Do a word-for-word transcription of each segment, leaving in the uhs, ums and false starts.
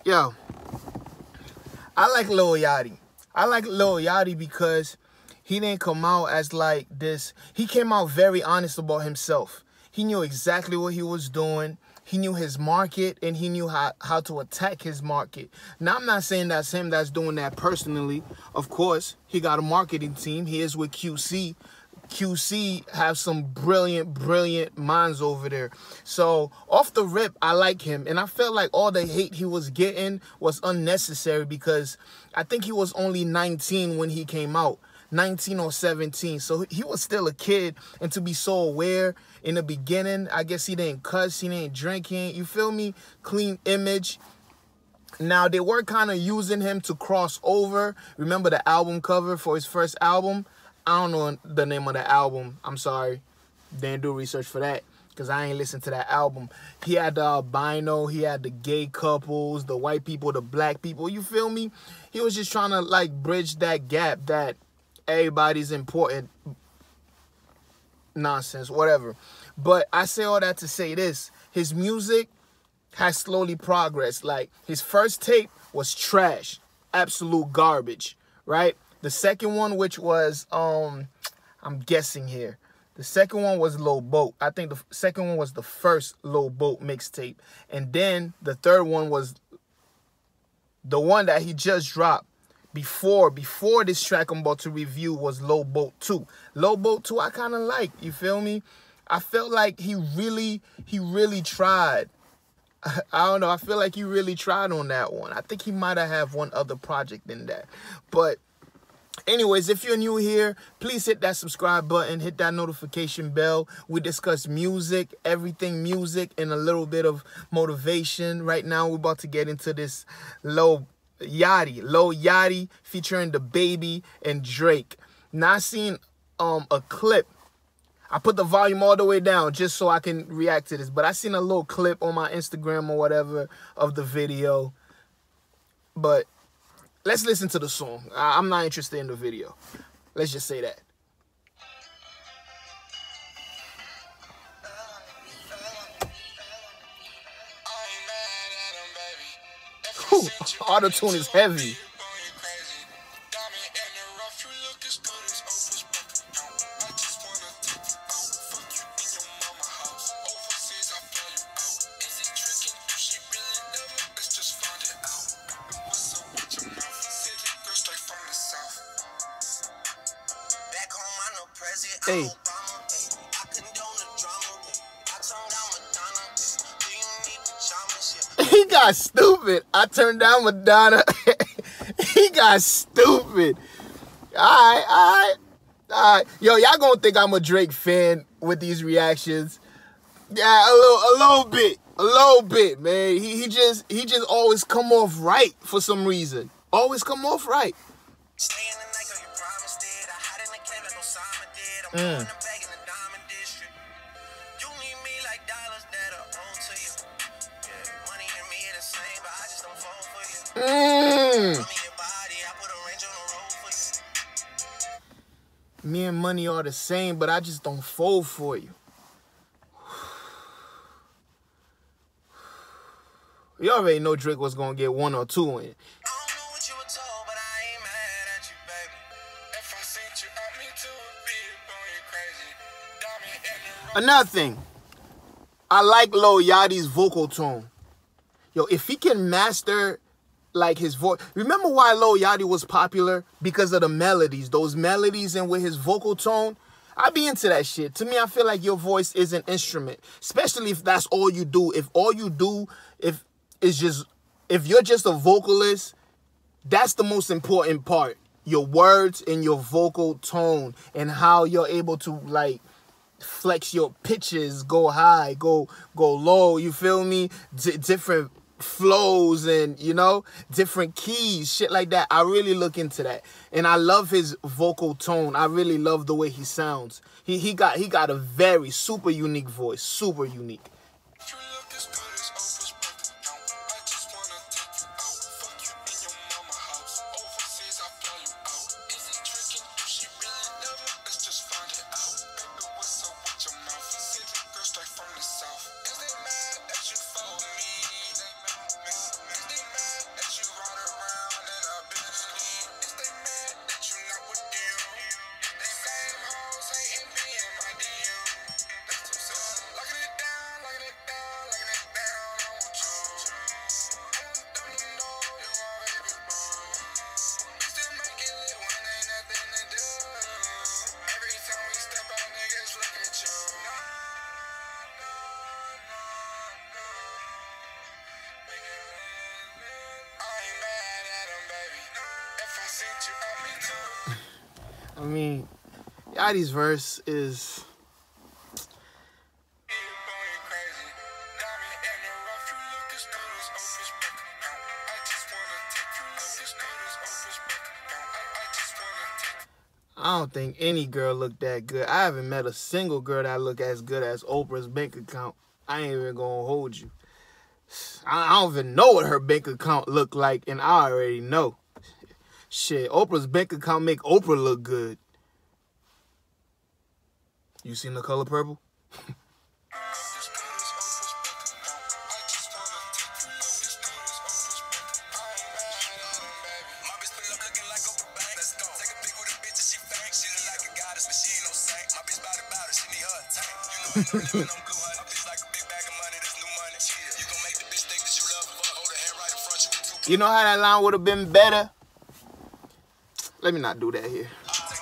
Yo, I like Lil Yachty. I like Lil Yachty because he didn't come out as like this. He came out very honest about himself. He knew exactly what he was doing. He knew his market, and he knew how, how to attack his market. Now, I'm not saying that's him that's doing that personally. Of course, he got a marketing team. He is with Q C. Q C have some brilliant, brilliant minds over there. So, off the rip, I like him. And I felt like all the hate he was getting was unnecessary because I think he was only nineteen when he came out. nineteen or seventeen. So he was still a kid, and to be so aware in the beginning, I guess he didn't cuss, he didn't drink, he ain't, you feel me? Clean image. Now, they were kind of using him to cross over. Remember the album cover for his first album? I don't know the name of the album. I'm sorry. Didn't do research for that because I ain't listened to that album. He had the albino, he had the gay couples, the white people, the black people. You feel me? He was just trying to, like, bridge that gap that everybody's important nonsense, whatever. But I say all that to say this. His music has slowly progressed. Like, his first tape was trash. Absolute garbage, right? The second one, which was, um, I'm guessing here. The second one was Lil Boat. I think the second one was the first Lil Boat mixtape. And then the third one was the one that he just dropped. Before, before this track I'm about to review was Lil Boat two. Lil Boat two I kind of like, you feel me? I felt like he really, he really tried. I, I don't know, I feel like he really tried on that one. I think he might have had one other project in that. But anyways, if you're new here, please hit that subscribe button, hit that notification bell. We discuss music, everything music, and a little bit of motivation. Right now, we're about to get into this Lil Yachty, Lil Yachty featuring DaBaby and Drake. Now I seen um a clip. I put the volume all the way down just so I can react to this. But I seen a little clip on my Instagram or whatever of the video. But let's listen to the song. I I'm not interested in the video. Let's just say that. Auto-tune is heavy. Hey. He got stupid. I turned down Madonna. He got stupid. All right, all right, all right. Yo, y'all gonna think I'm a Drake fan with these reactions? Yeah, a little, a little bit, a little bit, man. He he just he just always come off right for some reason. Always come off right. Mm. Mm. Me and money are the same, but I just don't fold for you. You already know Drake was gonna get one or two in. Another thing, I like Lil Yachty's vocal tone. Yo, if he can master like his voice. Remember why Lil Yachty was popular? Because of the melodies. Those melodies and with his vocal tone. I be into that shit. To me, I feel like your voice is an instrument. Especially if that's all you do. If all you do, if it's just, if you're just a vocalist, that's the most important part. Your words and your vocal tone. And how you're able to, like, flex your pitches, go high, go go low, you feel me? D different flows and, you know, different keys, shit like that. I really look into that. And I love his vocal tone. I really love the way he sounds. He he got he got a very super unique voice, super unique. I mean, Yachty's verse is... I don't think any girl look that good. I haven't met a single girl that look as good as Oprah's bank account. I ain't even gonna hold you. I don't even know what her bank account look like, and I already know. Shit, Oprah's bank account make Oprah look good. You seen The Color Purple? You know how that line would have been better? Let me not do that here.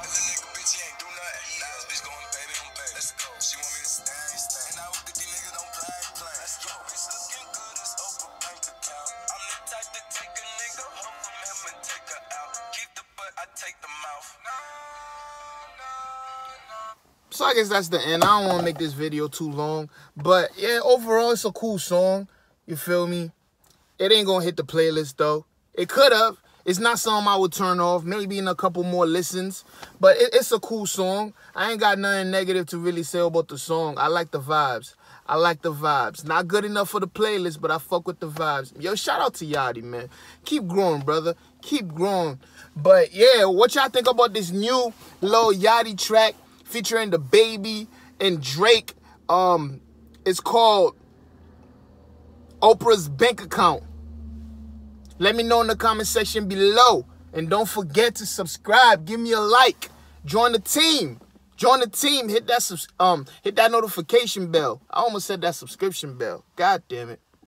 So I guess that's the end. I don't want to make this video too long. But yeah, overall, it's a cool song. You feel me? It ain't going to hit the playlist, though. It could have. It's not something I would turn off. Maybe in a couple more listens. But it, it's a cool song. I ain't got nothing negative to really say about the song. I like the vibes. I like the vibes. Not good enough for the playlist, but I fuck with the vibes. Yo, shout out to Yachty, man. Keep growing, brother. Keep growing. But yeah, what y'all think about this new Lil Yachty track featuring DaBaby and Drake? Um, it's called Oprah's Bank Account. Let me know in the comment section below. And don't forget to subscribe. Give me a like. Join the team. Join the team. Hit that um hit that notification bell. I almost said that subscription bell. God damn it.